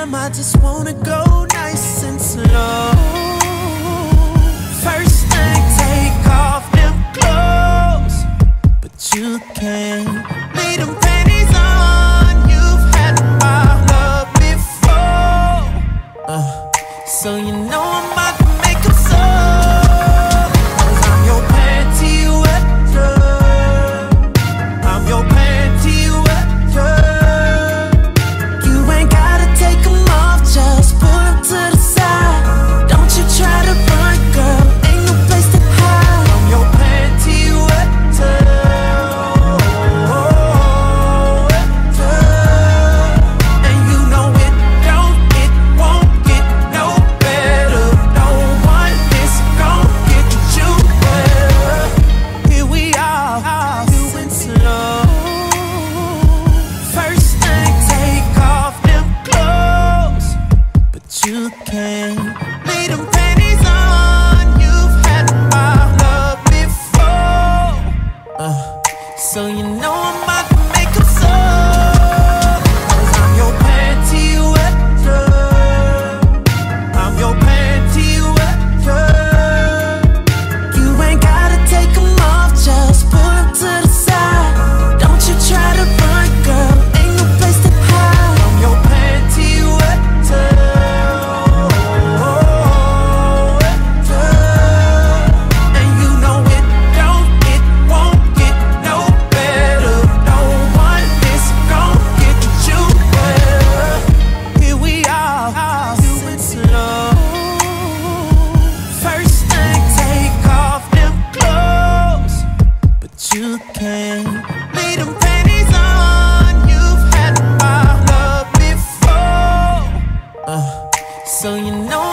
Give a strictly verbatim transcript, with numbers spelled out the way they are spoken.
time I just wanna go nice and slow. First thing, take off them clothes, but you can't leave them panties on. You've had my love before, uh, so you know I'm about to make them so. Cause I'm your panty wetter, I'm your panty wetter. You ain't gotta take them off, just pull them to the side. Don't you try to run, girl, ain't no place to hide. I'm your panty wetter, wetter. And you know it don't, it won't get no better. No one is gon' get you better. Here we are, doing slow. First thing, take off them clothes, but you can't leave them panties on. You've had my love before, uh, so you know I'm about to make them so. Cause I'm your panty wetter, I'm your panty wetter. You ain't gotta take them off, just pull them to the side. Don't you try to run, girl, ain't no place to hide. I'm your panty wetter, wetter. And you know it don't, it won't get no better. No one is gon' get you better. Here we are, doing slow. First thing, take off them clothes, but you can't leave them panties on. You've had my love before, uh, so you know